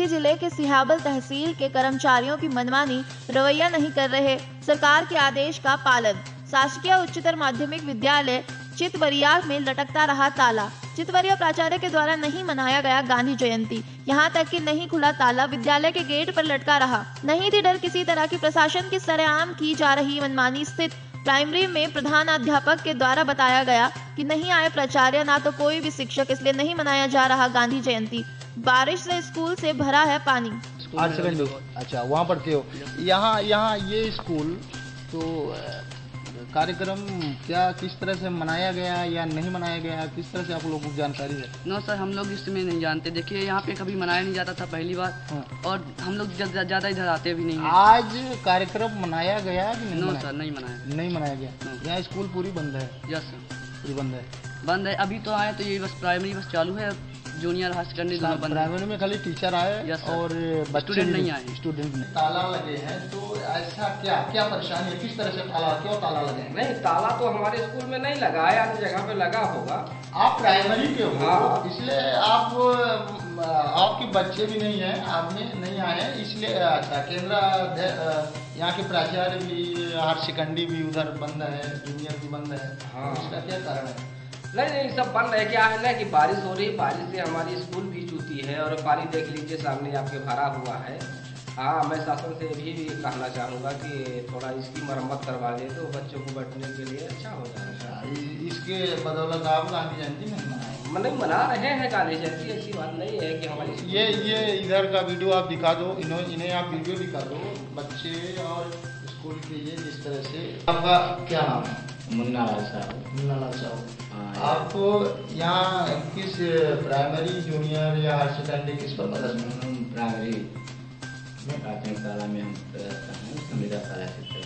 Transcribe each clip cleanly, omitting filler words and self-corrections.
सीधी जिले के सिहाबल तहसील के कर्मचारियों की मनमानी रवैया नहीं कर रहे, सरकार के आदेश का पालन। शासकीय उच्चतर माध्यमिक विद्यालय चितवरिया में लटकता रहा ताला। चितवरिया प्राचार्य के द्वारा नहीं मनाया गया गांधी जयंती, यहाँ तक कि नहीं खुला ताला विद्यालय के गेट पर लटका रहा। नहीं थी डर किसी तरह की। प्रशासन की सरेआम की जा रही मनमानी। स्थित प्राइमरी में प्रधानाध्यापक के द्वारा बताया गया कि नहीं आए प्राचार्य ना तो कोई भी शिक्षक, इसलिए नहीं मनाया जा रहा गांधी जयंती। बारिश से स्कूल से भरा है पानी। 8 सेकंड। अच्छा, वहाँ पढ़ते हो? यहाँ ये स्कूल तो कार्यक्रम क्या किस तरह से मनाया गया या नहीं मनाया गया, किस तरह से आप लोगों को जानकारी है? नो सर, हम लोग इसमें नहीं जानते। देखिए यहाँ पे कभी मनाया नहीं जाता था पहली बार। हाँ। और हम लोग ज़्यादा इधर आते भी नहीं हैं। आज कार्यक्रम मनाया गया कि नहीं? नो सर, नहीं मनाया। नहीं मनाया गया। यहाँ स्कूल पूरी बंद है? यस सर, पूरी बंद है। बंद है। अभी तो आए तो ये बस प्राइमरी बस चालू है, जूनियर हायर सेकेंडरी दोनों बंद है। प्राइमरी में खाली टीचर आए और स्टूडेंट नहीं आए। स्टूडेंट नहीं। ताला लगे हैं तो ऐसा क्या परेशानी है? किस तरह से क्यों ताला लगे? नहीं, ताला तो हमारे स्कूल में नहीं लगा है, अन्य जगह पे लगा होगा। आप प्राइमरी के हो? हाँ। इसलिए आपके बच्चे भी नहीं है, आप में नहीं आए हैं इसलिए। अच्छा, केंद्र यहाँ के प्राचार्य भी, हायर सेकेंडरी भी उधर बंद है, जूनियर भी बंद है। हाँ। इसका क्या कारण है? नहीं, सब बंद है। क्या है ना कि बारिश हो रही है, बारिश से हमारी स्कूल भी चूती है और पानी देख लीजिए सामने आपके भरा हुआ है। हाँ, मैं शासन से भी कहना चाहूँगा कि थोड़ा इसकी मरम्मत करवा दे तो बच्चों को बैठने के लिए अच्छा हो जाएगा। इसके बदौलत आप गांधी जयंती नहीं मनाएं? नहीं, मना रहे हैं गांधी जयंती, ऐसी बात नहीं है कि हमारी ये इधर का वीडियो आप दिखा दो, इन्हें आप वीडियो दिखा दो, बच्चे और स्कूल के ये जिस तरह से। आपका क्या नाम है? मुन्ना लाल साहब। मुन्ना लाल साहब। आप यहाँ किस प्राइमरी, जूनियर या हायर सेकेंडरी किस पर पढ़ते हैं? प्राइमरी में प्राथमिक शाला में हम रहता हूँ, संविदा शाला शिक्षक।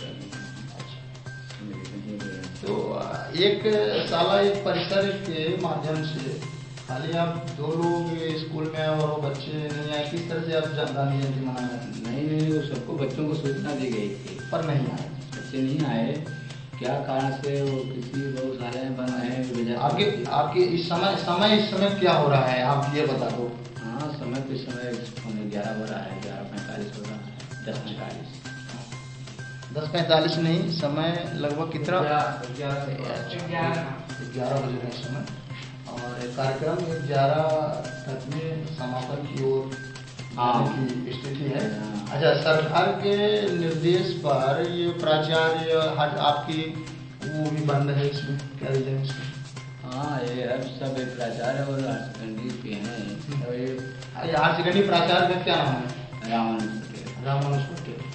तो एक शाला, एक परिसर के माध्यम से खाली आप 2 लोग स्कूल में और वो बच्चे नहीं आए, किस तरह से आप गांधी जयंती मनाए? नहीं, वो सबको बच्चों को सूचना दी गई थी पर नहीं आए। बच्चे नहीं आए, क्या कारण से? वो किसी गौशाला में बना है। आपके इस समय क्या हो रहा है, आप ये बता दो। हाँ, समय कुछ समय 11 हो रहा है, 11:45 हो रहा है, 10:45। 10:45 नहीं, समय लगभग कितना? 11 बजे का समय। और कार्यक्रम 11 तक में समापन की ओर आने की स्थिति है। अच्छा, सरकार के निर्देश पर ये प्राचार्य आपकी वो भी बंद है, इसमें क्या रीजन है? हाँ, ये अब सब प्राचार्य और हायर सेकेंडरी के हैं। हायर सेकेंडरी प्राचार्य का क्या नाम है? रामानुज पटेल। रामानुज पटेल।